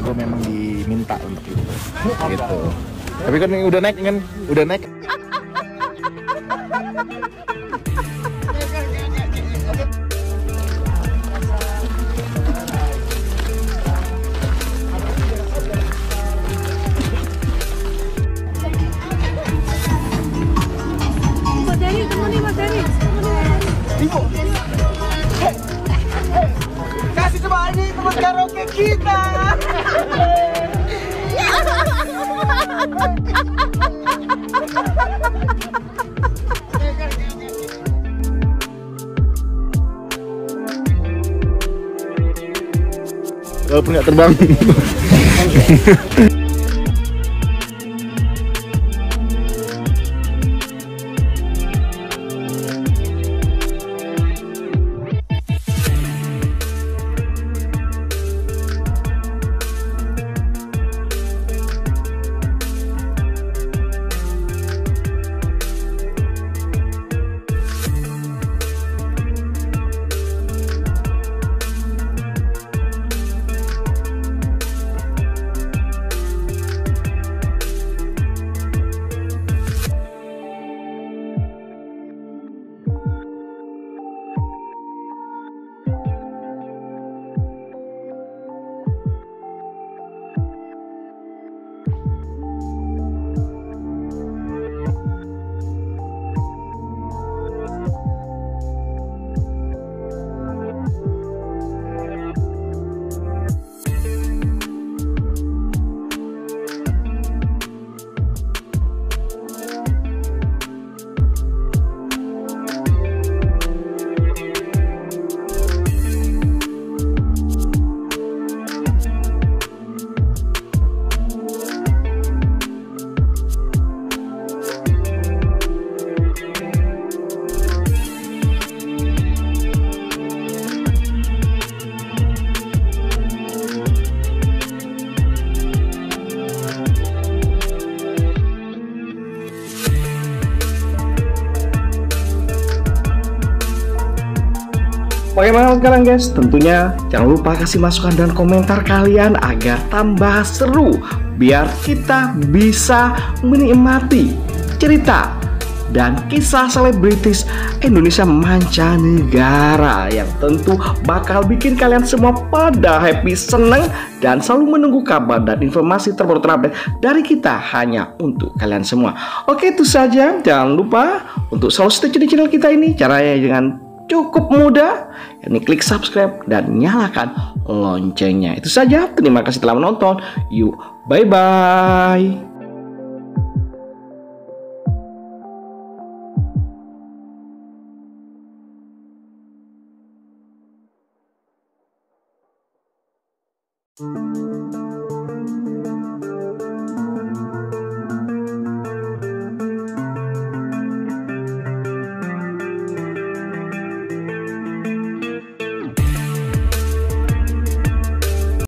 gue memang diminta untuk itu gitu. Tapi kan udah naik kan, udah naik. Ibu, kasih coba ini teman karaoke kita. Walaupun nggak terbang. Bagaimana sekarang guys? Tentunya jangan lupa kasih masukan dan komentar kalian agar tambah seru, biar kita bisa menikmati cerita dan kisah selebritis Indonesia mancanegara yang tentu bakal bikin kalian semua pada happy, seneng, dan selalu menunggu kabar dan informasi terbaru terupdate dari kita hanya untuk kalian semua. Oke, itu saja. Jangan lupa untuk selalu stay di channel kita ini. Caranya dengan cukup mudah, yakni klik subscribe dan nyalakan loncengnya. Itu saja. Terima kasih telah menonton. Yuk, bye-bye. Thank you.